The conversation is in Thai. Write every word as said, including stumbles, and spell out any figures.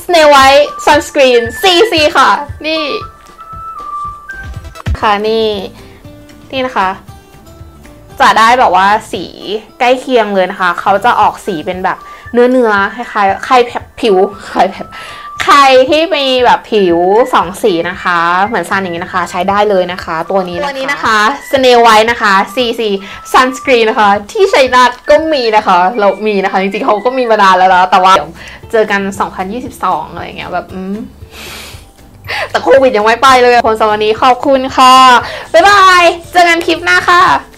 Snail White Sunscreen ซี ซี ค่ะนี่ค่ะนี่นี่นะคะจะได้แบบว่าสีใกล้เคียงเลยนะคะเขาจะออกสีเป็นแบบเนื้อเนื้อคล้ายๆใครแบบผิวใครแบบใครที่มีแบบผิวสองสีนะคะเหมือนซันอย่างนี้นะคะใช้ได้เลยนะคะตัวนี้ตัวนี้นะคะ Snail White นะคะ ซี ซี Sunscreen นะคะที่ชัยนาทก็มีนะคะเรามีนะคะจริงๆเขาก็มีมานานแล้วนะแต่ว่าเจอกันสองพันยี่สิบสองอะไรอย่างเงี้ยแบบอืมแต่โควิดยังไม่ไปเลยคนสำหรับวันนี้ขอบคุณค่ะบ๊ายบายเจอกันคลิปหน้าค่ะ